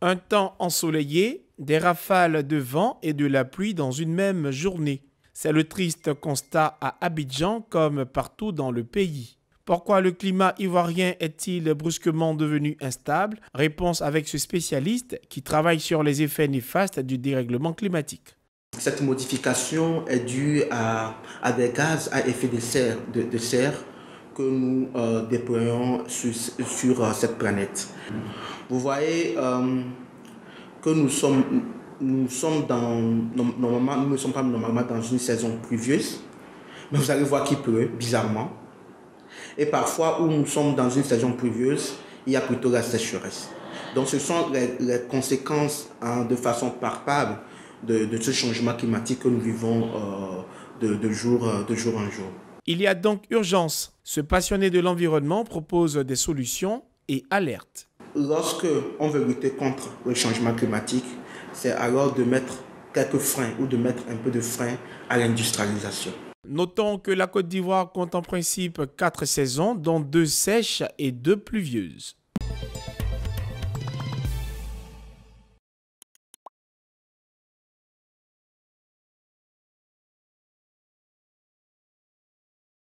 Un temps ensoleillé, des rafales de vent et de la pluie dans une même journée. C'est le triste constat à Abidjan comme partout dans le pays. Pourquoi le climat ivoirien est-il brusquement devenu instable? Réponse avec ce spécialiste qui travaille sur les effets néfastes du dérèglement climatique. Cette modification est due à des gaz à effet de serre que nous déployons sur cette planète. Vous voyez que nous ne sommes pas normalement dans une saison pluvieuse, mais vous allez voir qu'il pleut bizarrement. Et parfois où nous sommes dans une saison pluvieuse, il y a plutôt la sécheresse. Donc ce sont les conséquences de façon palpable de ce changement climatique que nous vivons de jour en jour. Il y a donc urgence. Ce passionné de l'environnement propose des solutions et alerte. Lorsque on veut lutter contre le changement climatique, c'est alors de mettre quelques freins ou de mettre un peu de frein à l'industrialisation. Notons que la Côte d'Ivoire compte en principe 4 saisons, dont 2 sèches et 2 pluvieuses.